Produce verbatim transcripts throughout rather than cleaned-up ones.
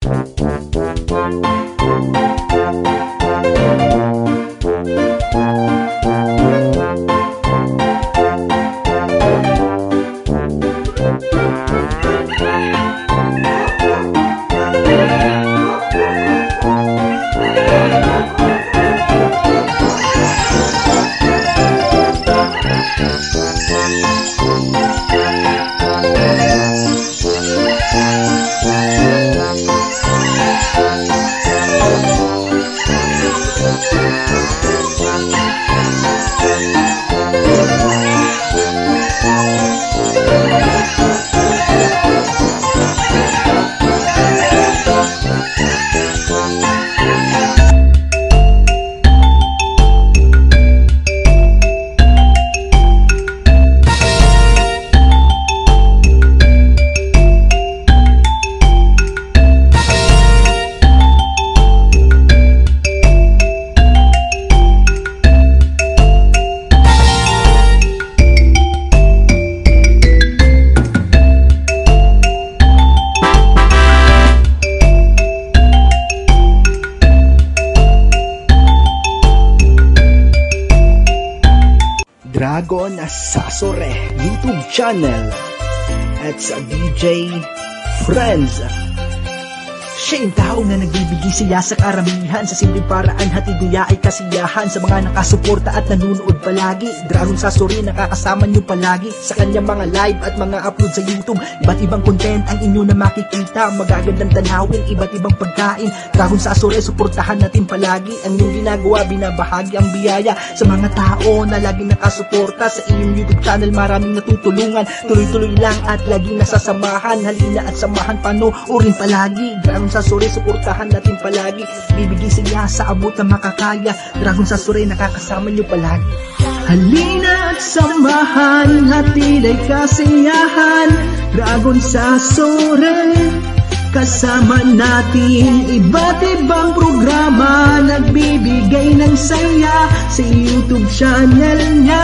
Dragon Sasore YouTube channel at sa D J Friends. Siya yung tao na nagbibigay siya sa karamihan, sa simpleng paraan hatid niya ay kasiyahan sa mga nakasuporta at nanunood palagi. Dragon Sasore nakakasama niyo palagi sa kanyang mga live at mga upload sa YouTube. Iba't ibang content ang inyo na makikita, magagandang tanawin, iba't ibang pagkain. Dragon Sasore, suportahan natin palagi ang iyong ginagawa, binabahagi ang biyaya sa mga tao na laging nakasuporta sa iyong YouTube channel. Maraming natutulungan, tuloy-tuloy lang at laging nasasamahan. Halina at samahan, panoorin palagi. Dragon Sasore, suportahan natin palagi. Bibigay siya sa abot na makakaya. Dragon Sasore, nakakasama niyo palagi. Halina at samahan, hatid ay kasiyahan. Dragon Sasore, kasama natin iba't ibang programa, nagbibigay ng saya sa YouTube channel niya.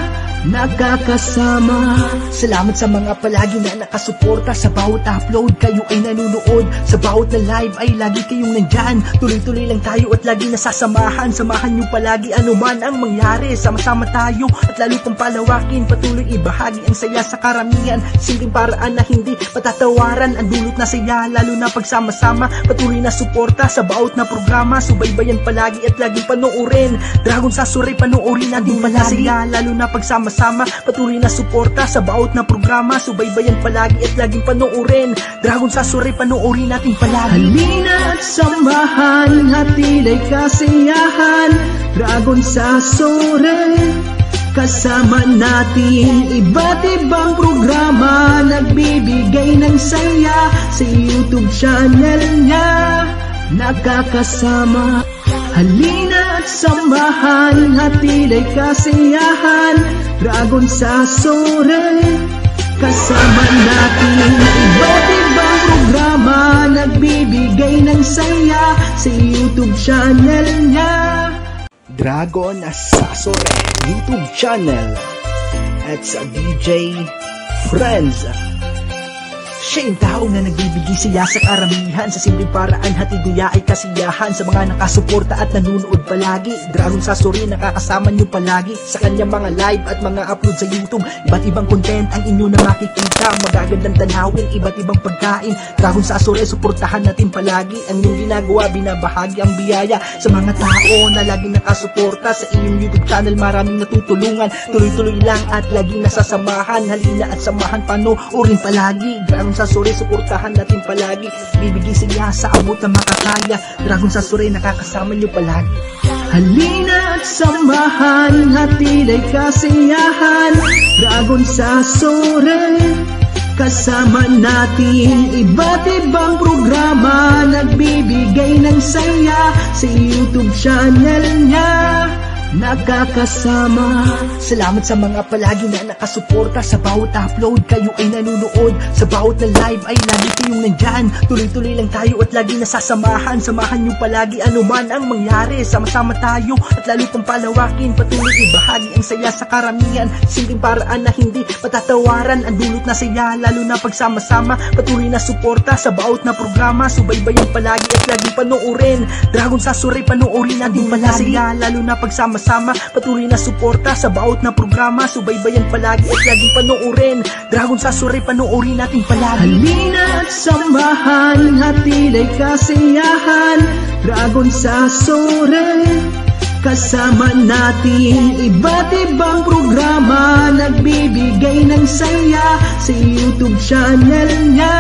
Nakakasama. Salamat sa mga palagi na nakasuporta sa bawat upload. Kayo ay nanonood sa bawat na live, ay lagi kayong nandyan. Tuloy-tuloy lang tayo at lagi nasasamahan. Samahan nyo palagi anuman ang mangyari. Sama-sama tayo at lalo pang palawakin. Patuloy ibahagi ang saya sa karamihan. Simpleng paraan na hindi patatawaran. Ang dulot na saya lalo na pagsama-sama. Patuloy na suporta sa bawat na programa. Subaybayan palagi at laging panoorin. Dragon Sasore, panoorin natin palagi. Saya lalo na pagsama sama, patuloy na suporta sa bawat na programa. Subaybayan palagi at laging panoorin. Dragon Sasore, panoorin natin palagi. Halina at samahan, hatid ay kasiyahan. Dragon Sasore, kasama natin iba't ibang programa, nagbibigay ng saya sa YouTube channel niya. Nakakasama. Halina at samahan, hatid ay kasiyahan. Dragon Sasore, kasama natin iba't ibang programa, nagbibigay ng saya sa YouTube channel niya. Dragon Sasore YouTube channel at sa D J Friends. Siya yung tao na nagbibigay siya sa karamihan, sa simpleng paraan hatid niya ay kasiyahan sa mga nakasuporta at nanunood palagi. Dragon Sasore, nakakasama niyo palagi sa kanyang mga live at mga upload sa YouTube. Iba't ibang content ang inyo na makikita, magagandang tanawin, iba't ibang pagkain. Dragon Sasore, suportahan natin palagi ang iyong ginagawa, binabahagi ang biyaya sa mga tao na laging nakasuporta sa iyong YouTube channel. Maraming natutulungan, tuloy-tuloy lang at laging nasasamahan. Halina at samahan, panoorin palagi. Dragon Sasore, suportahan natin palagi. Bibigay siya sa abot na makakaya. Dragon Sasore, nakakasama niyo palagi. Halina at samahan, hatid ay kasiyahan. Dragon Sasore, kasama natin iba't ibang programa, nagbibigay ng saya sa YouTube channel niya. nakakasama. Salamat sa mga palagi na nakasuporta. Sa bawat upload kayo ay nanonood. Sa bawat na live ay lagi kayong nandyan. Tuloy-tuloy lang tayo at lagi nasasamahan. Samahan nyo palagi anuman ang mangyari. Sama-sama tayo at lalo pang palawakin. Patuloy ibahagi ang saya sa karamihan. Simpleng paraan na hindi patatawaran. Ang dulot na saya lalo na pagsama-sama. Patuloy na suporta sa bawat na programa. Subaybayan palagi at laging panoorin. Dragon Sasori panoorin natin palagi. Saya lalo na pagsama-sama. Patuloy na suporta sa bawat na programa. Subaybayan palagi at laging panoorin. Dragon Sasori panoorin natin palagi. Halina at samahan, hatilay kasiyahan. Dragon Sasori kasama natin, iba't ibang programa nagbibigay ng saya sa YouTube channel niya.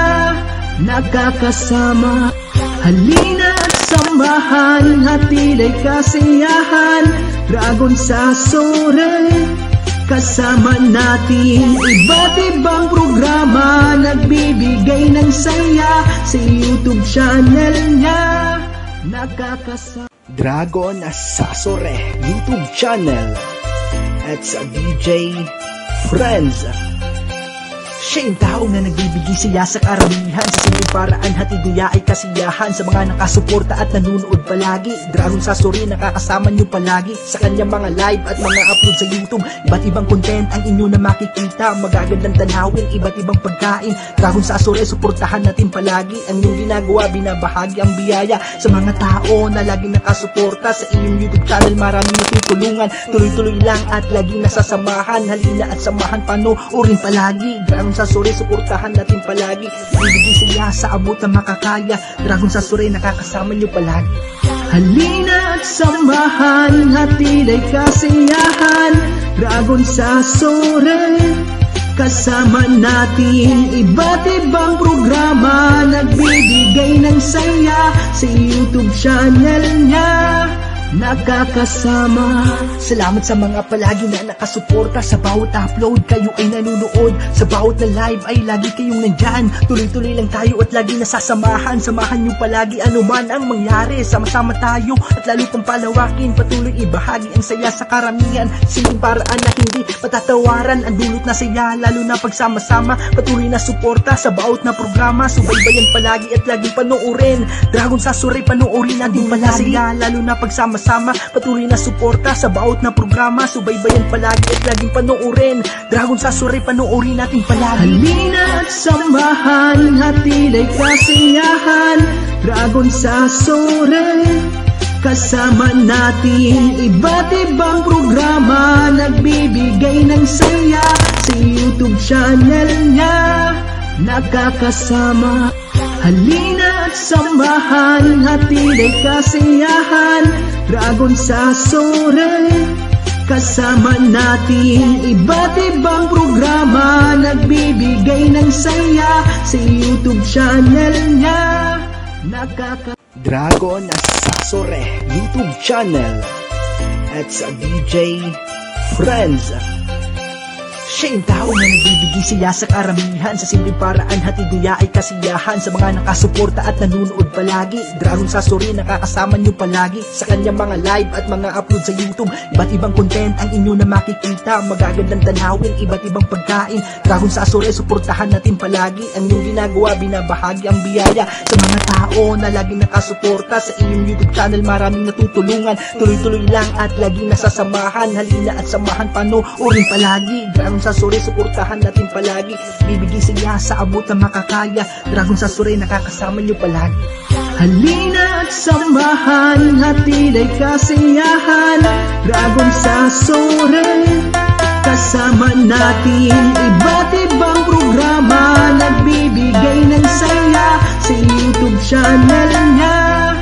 Nakakasama, halina at samahan, hatilay kasiyahan. Dragon Sasori kasama natin, iba't ibang programa nagbibigay ng saya sa YouTube channel niya. Nakakasama Dragon Sasori YouTube channel at sa D J Friends. Siya yung tao na nagbibigay saya sa karamihan. Sa simpleng paraan hatid niya ay kasiyahan. Sa mga nakasuporta at nanonood palagi, Dragon Sasori nakakasama nyo palagi sa kanyang mga live at mga upload sa YouTube. Iba't ibang content ang inyo na makikita, magagandang tanawin, iba't ibang pagkain. Dragon Sasori, suportahan natin palagi ang inyong ginagawa, binabahagi ang biyaya sa mga tao na laging nakasuporta sa iyong YouTube channel. Maraming natutulungan, tuloy-tuloy lang at laging nasasamahan. Halina at samahan, panoorin palagi. Dragon Sasori, suportahan natin palagi. Bibigay siya sa abot na makakaya. Dragon Sasori, nakakasama nyo palagi. Halina at samahan, hatilay kasiyahan. Dragon Sasori kasama natin, iba't ibang programa nagbibigay ng saya sa YouTube channel niya. Nakakasama. Salamat sa mga palagi na nakasuporta. Sa bawat upload kayo ay nanonood. Sa bawat na live ay lagi kayong nandyan. Tuloy-tuloy lang tayo at lagi nasasamahan. Samahan nyo palagi anuman ang mangyari. Sama-sama tayo at lalo pang palawakin. Patuloy ibahagi ang saya sa karamihan. Simpleng paraan na hindi patatawaran. Ang dulot na saya lalo na pagsama-sama. Patuloy na suporta sa bawat na programa. Subaybayan palagi at laging panoorin. Dragon Sasori panoorin natin palagi. Saya lalo na pagsama sama, patuloy na suporta sa bawat na programa. Subaybayan palagi at laging panoorin. Dragon Sasori panoorin natin palagi. Halina at samahan, hatilay kasiyahan. Dragon Sasori kasama natin, iba't ibang programa nagbibigay ng saya sa YouTube channel niya. Nakakasama, halina at samahan, hatilay kasiyahan. Dragon Sasori kasama natin, iba't ibang programa nagbibigay ng saya sa YouTube channel niya. Nakaka Dragon Sasori YouTube channel at sa D J Friends. Siya yung tao na nagbibigay siya sa karamihan. Sa simpleng paraan hatid niya ay kasiyahan. Sa mga nakasuporta at nanonood palagi, Dragon Sasori nakakasama nyo palagi sa kanyang mga live at mga upload sa YouTube. Iba't ibang content ang inyo na makikita, magagandang tanawin, iba't ibang pagkain. Dragon Sasori, suportahan natin palagi ang inyong ginagawa, binabahagi ang biyaya sa mga tao na laging nakasuporta sa inyong YouTube channel. Maraming natutulungan, tuloy-tuloy lang at laging nasasamahan. Halina at samahan, panoorin palagi. Dragon Sasori, suportahan natin palagi. Bibigay siya sa abot na makakaya. Dragon Sasori, nakakasama nyo palagi. Halina at samahan, hatilay kasiyahan. Dragon Sasori kasama natin, iba't ibang programa nagbibigay ng saya sa YouTube channel niya.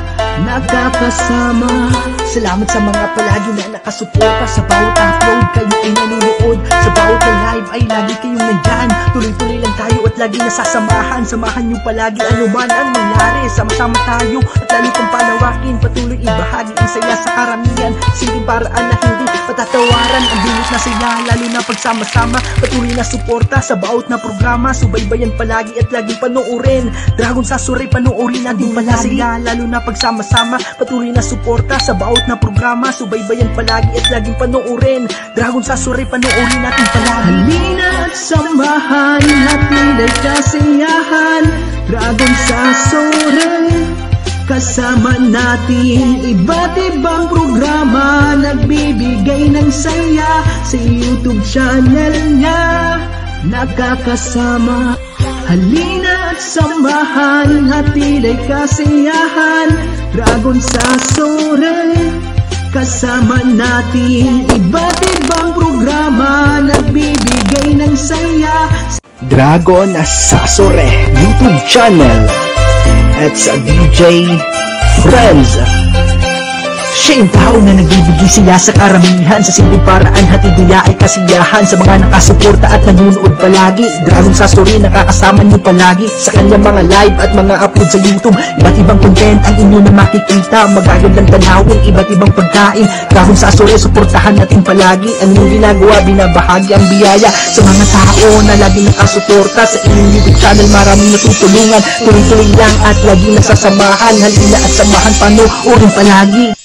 Nakakasama. Salamat sa mga palagi na nakasuporta. Sa bawat upload kayo ay nanonood. Sa bawat na live ay lagi kayong nandyan. Tuloy-tuloy lang tayo at lagi nasasamahan. Samahan nyo palagi anuman ang mangyari. sama-sama tayo at lalo pang palawakin. Patuloy ibahagi ang saya sa karamihan, simpleng paraan na hindi patatawaran. Ang dulot na saya lalo na pagsama-sama, patuloy na suporta sa bawat na programa. Subaybayan palagi at laging panoorin. Dragon Sasori, panoorin natin palagi. Saya lalo na pagsama-sama, patuloy na suporta sa bawat na programa. Subaybayan palagi at laging panoorin. Dragon Sasori, panoorin natin palagi. Halina at samahan, natin ay kasiyahan. Dragon Sasori, kasama natin iba't ibang programa, nagbibigay ng saya sa YouTube channel niya, nakakasama. Halina at samahan, hatid ay kasiyahan. Dragon Sasori, kasama natin iba't ibang programa, nagbibigay ng saya. Dragon Sasori YouTube channel. It's a D J Friends. Siya yung tao na nagbibigay siya sa karamihan, sa simpleng paraan hatid niya ay kasiyahan. Sa mga nakasuporta at nanonood palagi, Dragon Sasori nakakasama niyo palagi sa kanyang mga live at mga upload sa YouTube. Iba't ibang content ang inyo na makikita, magagandang tanawin, iba't ibang pagkain. Dragon Sasori, suportahan natin palagi. Ang inyong ginagawa, binabahagi ang biyaya sa mga tao na lagi nakasuporta sa inyong YouTube channel. Maraming natutulungan, tuloy-tuloy lang at lagi nasasamahan. Halina at samahan, panoorin palagi.